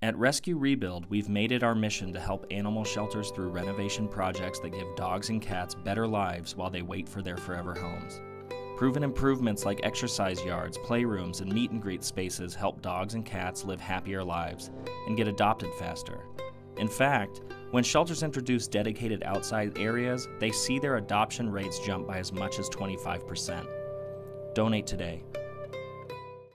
At Rescue Rebuild, we've made it our mission to help animal shelters through renovation projects that give dogs and cats better lives while they wait for their forever homes. Proven improvements like exercise yards, playrooms, and meet and greet spaces help dogs and cats live happier lives and get adopted faster. In fact, when shelters introduce dedicated outside areas, they see their adoption rates jump by as much as 25%. Donate today.